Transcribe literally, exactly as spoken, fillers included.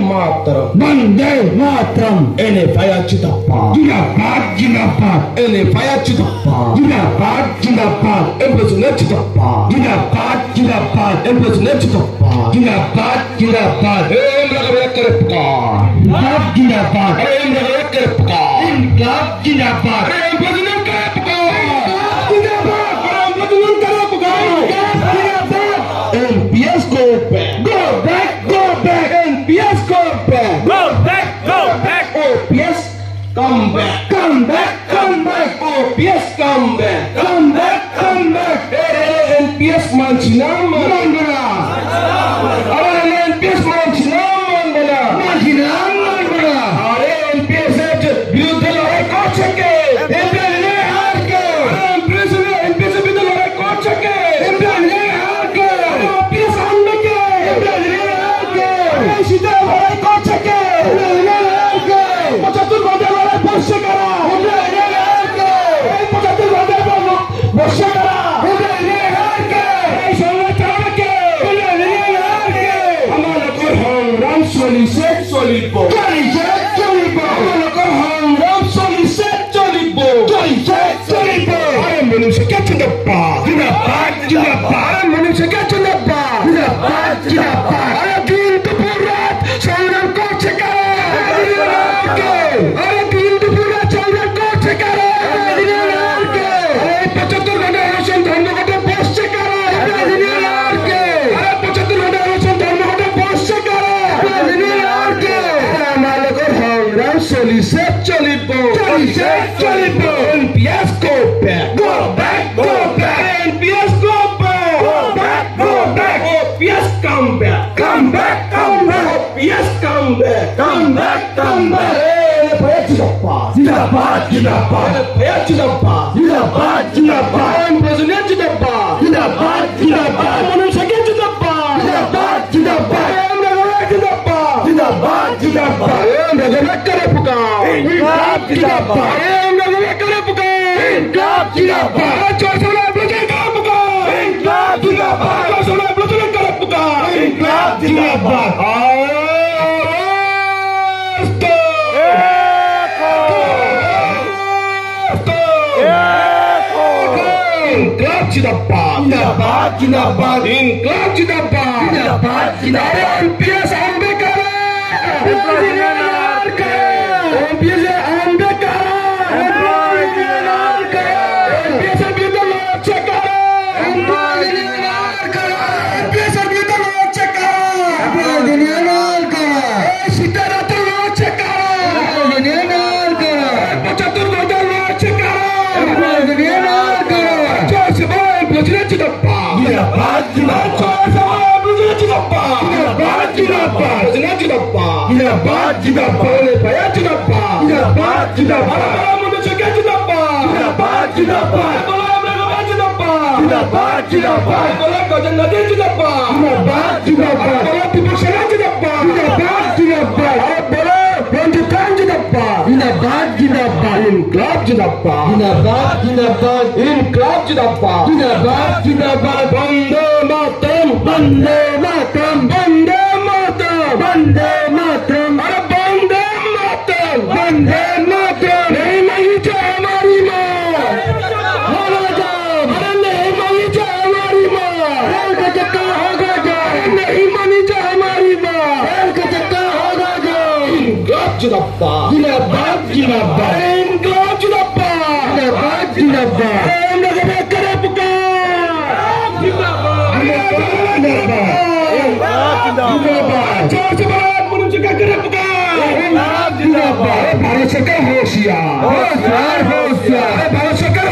मातरम Vande Mataram NF जिंदाबाद जिंदाबाद जिंदाबाद एनएफ जिंदाबाद जिंदाबाद जिंदाबाद एम्प्लॉयज जिंदाबाद जिंदाबाद जिंदाबाद एम्प्लॉयज जिंदाबाद जिंदाबाद जिंदाबाद एम लगा करे पुकार इनकलाब जिंदाबाद एम लगा करे पुकार इनकलाब जिंदाबाद एम्प्लॉयज करे पुकार जिंदाबाद एम्प्लॉयज करे पुकार जिंदाबाद NPS go back go back go back NPS go back go back go back OPS come back come back come back OPS come back come back come back NPS मानचिना मंगला अरे NPS मानचिना मंगला मानचिना मंगला अरे एनपीएस विरुद्ध लड़ाई कौन सके एनपीएस ने हार के एनपीएस एनपीएस विरुद्ध लड़ाई कौन सके एनपीएस ने हार के ओपीएस हमने के एनपीएस ने हार के सीधा लड़ाई कौन सके एनपीएस ने हार के पचहत्तर घंटे लड़ाई बस करा एनपीएस ने हार के पचहत्तर घंटे बस करा एनपीएस ने हार के सोना चावल के एनपीएस ने हार के हमारा को हम राम सोली से सोली बो चली से चली बो हमारा को हम राम सोली से चली बो चली से चली बो अरे मनुष्य क्या जिंदाबाद जिंदाबाद जिंदाबाद अरे मनुष्य क्या जिंदाबाद जिंदाबाद जिंदाबाद अरे दिन दोपहर रात संग्राम को छकारा अरे दिन दोपहर रात संग्राम को छकारा अरे पचहत्तर घंटे रोशन धर्म घंटे बस छकारा अरे पचहत्तर घंटे रोशन धर्म घंटे बस छकारा हमारे को हम राम सोली से चली बो चली से चली बो NPS go back go back go back NPS go back go back go back OPS come back come back come back OPS come back come back come back जिंदाबाद जिंदाबाद जिंदाबाद जिंदाबाद जिंदाबाद जिंदाबाद प्रेसिडेंट जिंदाबाद जिंदाबाद जिंदाबाद मनुष्य के जिंदाबाद जिंदाबाद जिंदाबाद जिंदाबाद जिंदाबाद जिंदाबाद नगर करे पुकार इनकलाब जिंदाबाद नगर करे पुकार इनकलाब जिंदाबाद चौसला बजे का पुकार इनकलाब जिंदाबाद चौसला बजे का पुकार इनकलाब जिंदाबाद इनकलाब जिंदाबाद जिंदाबाद जिंदाबाद इनकलाब जिंदाबाद जिंदाबाद जिंदाबाद NPS Ambedkar NPS Ambedkar NPS विरुद्ध लड़ाई छकारा एनपीएस विरुद्ध लड़ाई छकारा सीताराम लड़ाई छकारा पचहत्तर घंटे लड़ाई छकारा प्रेसिडेंट जिंदाबाद जिंदाबाद जिंदाबाद प्रेसिडेंट जिंदाबाद जिंदाबाद जिंदाबाद प्रेसिडेंट जिंदाबाद जिंदाबाद जिंदाबाद भैया जिंदाबाद जिंदाबाद जिंदाबाद मनुष्य के जिंदाबाद जिंदाबाद जिंदाबाद जिंदाबाद जिंदाबाद जिंदाबाद गजन नदी जिंदाबाद जिंदाबाद जिंदाबाद विपक्षना जिंदाबाद जिंदाबाद जिंदाबाद बोलो रंजितान जिंदाबाद जिंदाबाद जिंदाबाद इनकलाब जिंदाबाद जिंदाबाद जिंदाबाद इनकलाब जिंदाबाद जिंदाबाद जिंदाबाद वंदे मातरम वंदे मातरम वंदे मातरम वंदे मातरम अरे वंदे मातरम वंदे मातरम नहीं नहीं जो हमारी माँ अरे नहीं मानी जो हमारी माँ रेल का चक्का होगा जो नहीं मानी जो हमारी माँ रेल का चक्का होगा जो इनकलाब जिंदाबाद जिंदाबाद जिंदाबाद इनकलाब जिंदाबाद जिंदाबाद जिंदाबाद नगर करे पुकार जिंदाबाद जोर से बोलो मनुष्य का करे पुकार जिंदाबाद भारत सरकार होशियार होशियार होशियार भारत सरकार